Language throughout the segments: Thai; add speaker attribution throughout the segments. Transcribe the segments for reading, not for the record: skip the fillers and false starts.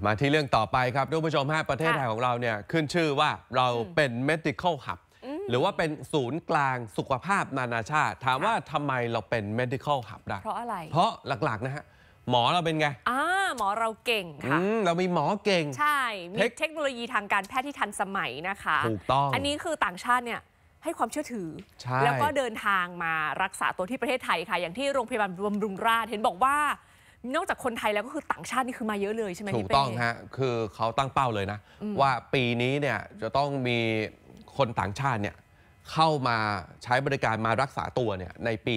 Speaker 1: มาที่เรื่องต่อไปครับทุกผู้ชมฮะประเทศไทยของเราเนี่ยขึ้นชื่อว่าเราเป็น medical hub หรือว่าเป็นศูนย์กลางสุขภาพนานาชาติถามว่าทำไมเราเป็น medical hub ได้
Speaker 2: เพราะอะไร
Speaker 1: เพราะหลักๆนะฮะหมอเราเป็นไง
Speaker 2: หมอเราเก่งค่ะ
Speaker 1: เรามีหมอเก่ง
Speaker 2: ใช่มีเทคโนโลยีทางการแพทย์ที่ทันสมัยนะคะ
Speaker 1: ถูกต้อง
Speaker 2: อันนี้คือต่างชาติเนี่ยให้ความเชื่อถือแล้วก็เดินทางมารักษาตัวที่ประเทศไทยค่ะอย่างที่โรงพยาบาลบำรุงราษฎร์เห็นบอกว่านอกจากคนไทยแล้วก็คือต่างชาตินี่คือมาเยอะเลยใช่ไหม
Speaker 1: ถูกต้องฮะคือเขาตั้งเป้าเลยนะว่าปีนี้เนี่ยจะต้องมีคนต่างชาติเนี่ยเข้ามาใช้บริการมารักษาตัวเนี่ยในปี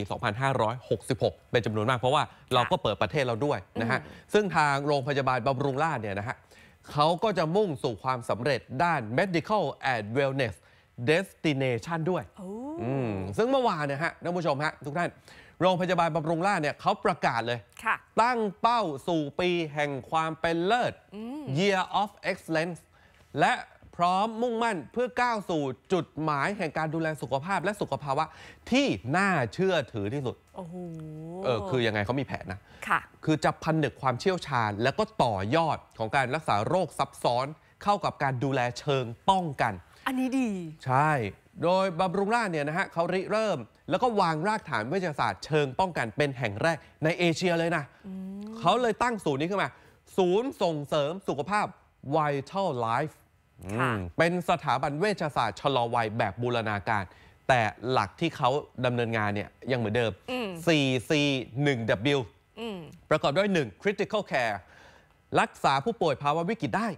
Speaker 1: 2566 เป็นจำนวนมากเพราะว่าเราก็เปิดประเทศเราด้วยนะฮะซึ่งทางโรงพยาบาลบำรุงราษฎร์เนี่ยนะฮะเขาก็จะมุ่งสู่ความสำเร็จด้าน medical and wellness destination ด้วยซึ่งเมื่อวานเนี่ยฮะท่านผู้ชมฮะทุกท่านโรงพยาบาลบำรุงราษฎร์เนี่ยเขาประกาศเลยตั้งเป้าสู่ปีแห่งความเป็นเลิศ Year of Excellence และพร้อมมุ่งมั่นเพื่อก้าวสู่จุดหมายแห่งการดูแลสุขภาพและสุขภาวะที่น่าเชื่อถือที่สุดคือยังไงเขามีแผนนะคือจะผนึกความเชี่ยวชาญแล้วก็ต่อยอดของการรักษาโรคซับซ้อนเข้ากับการดูแลเชิงป้องกัน
Speaker 2: อันนี้ดี
Speaker 1: ใช่โดยบำรุงราษฎร์เนี่ยนะฮะเขาริเริ่มแล้วก็วางรากฐานวิทยาศาสตร์เชิงป้องกันเป็นแห่งแรกในเอเชียเลยนะเขาเลยตั้งศูนย์นี้ขึ้นมาศูนย์ส่งเสริมสุขภาพ Vital Life เป็นสถาบันเวชศาสตร์ชะลอวัยแบบบูรณาการแต่หลักที่เขาดำเนินงานเนี่ยยังเหมือนเดิม 4C 1W ประกอบด้วย 1. Critical Care รักษาผู้ป่วยภาวะวิกฤตได้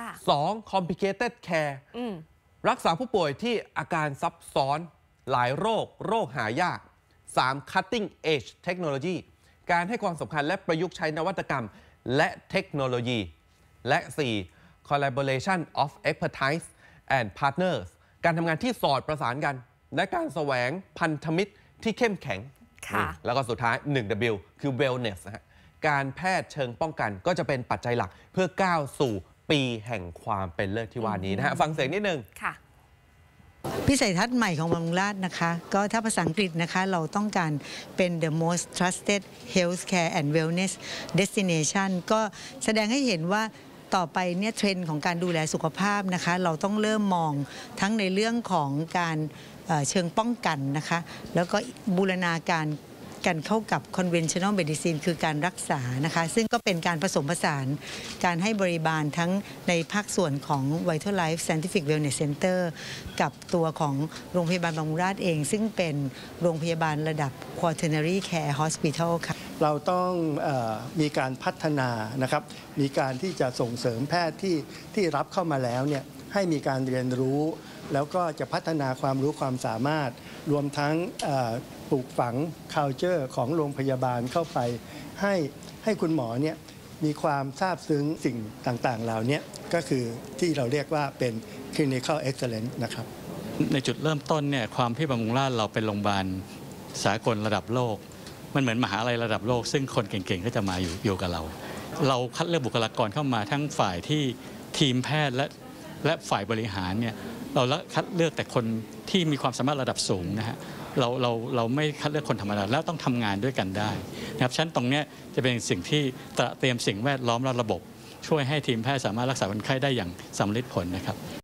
Speaker 1: 2. Complicated Care รักษาผู้ป่วยที่อาการซับซ้อนหลายโรคหายาก 3. Cutting Edge Technology การให้ความสำคัญและประยุกต์ใช้นวัตกรรมและเทคโนโลยีและ 4. Collaboration of Expertise and Partners การทำงานที่สอดประสานกันและการแสวงพันธมิตรที่เข้มแข็งแล้วก็สุดท้าย 1W คือ Wellness นะฮะการแพทย์เชิงป้องกันก็จะเป็นปัจจัยหลักเพื่อก้าวสู่ปีแห่งความเป็นเลิศที่ว่านี้นะฮะฟังเสียงนิดนึง
Speaker 3: วิสัยทัศน์ใหม่ของบำรุงราษฎร์นะคะก็ถ้าภาษาอังกฤษนะคะเราต้องการเป็น the most trusted healthcare and wellness destination ก็แสดงให้เห็นว่าต่อไปเนี่ยเทรนด์ของการดูแลสุขภาพนะคะเราต้องเริ่มมองทั้งในเรื่องของการเชิงป้องกันนะคะแล้วก็บูรณาการกันเข้ากับ conventional medicine คือการรักษานะคะซึ่งก็เป็นการผสมผสานการให้บริบาลทั้งในภาคส่วนของ Vital Life Scientific Wellness Center กับตัวของโรงพยาบาลบำรุงราษฎร์เองซึ่งเป็นโรงพยาบาลระดับ Quaternary Care Hospital ค่ะ
Speaker 4: เราต้องมีการพัฒนานะครับมีการที่จะส่งเสริมแพทย์ที่รับเข้ามาแล้วเนี่ยให้มีการเรียนรู้แล้วก็จะพัฒนาความรู้ความสามารถรวมทั้งปลูกฝัง culture ของโรงพยาบาลเข้าไปให้คุณหมอเนี่ยมีความซาบซึ้งสิ่งต่างๆเหล่านี้ก็คือที่เราเรียกว่าเป็น clinical excellence นะครับ
Speaker 5: ในจุดเริ่มต้นเนี่ยความที่บำรุงราษฎร์เราเป็นโรงพยาบาลสากลระดับโลกมันเหมือนมหาลัยระดับโลกซึ่งคนเก่งๆก็จะมาอยู่กับเราคัดเลือกบุคลากรเข้ามาทั้งฝ่ายที่ทีมแพทย์และฝ่ายบริหารเนี่ยเราคัดเลือกแต่คนที่มีความสามารถระดับสูงนะฮะเราไม่คัดเลือกคนธรรมดาแล้วต้องทำงานด้วยกันได้นะครับฉะนั้นตรงนี้จะเป็นสิ่งที่เตรียมสิ่งแวดล้อมและระบบช่วยให้ทีมแพทย์สามารถรักษาคนไข้ได้อย่างสำเร็จผลนะครับ